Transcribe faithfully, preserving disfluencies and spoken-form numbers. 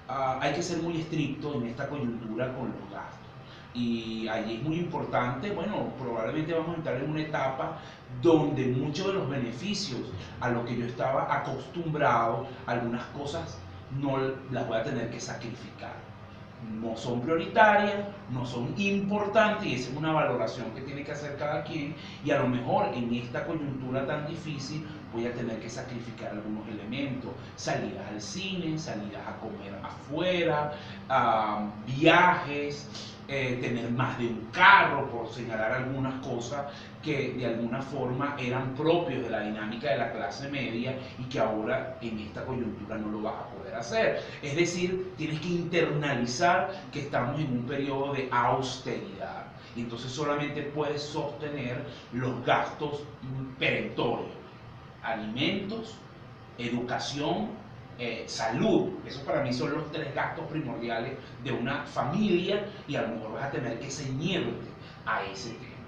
uh, hay que ser muy estricto en esta coyuntura con los gastos. Y allí es muy importante, bueno, probablemente vamos a entrar en una etapa donde muchos de los beneficios a los que yo estaba acostumbrado, algunas cosas no las voy a tener que sacrificar. No son prioritarias, no son importantes, y esa es una valoración que tiene que hacer cada quien, y a lo mejor en esta coyuntura tan difícil voy a tener que sacrificar algunos elementos, salidas al cine, salidas a comer afuera, uh, viajes, eh, tener más de un carro, por señalar algunas cosas que de alguna forma eran propios de la dinámica de la clase media y que ahora en esta coyuntura no lo vas a poder hacer. Es decir, tienes que internalizar que estamos en un periodo de austeridad y entonces solamente puedes sostener los gastos perentorios, alimentos, educación, eh, salud. Esos para mí son los tres gastos primordiales de una familia y a lo mejor vas a tener que ceñirte a ese tema.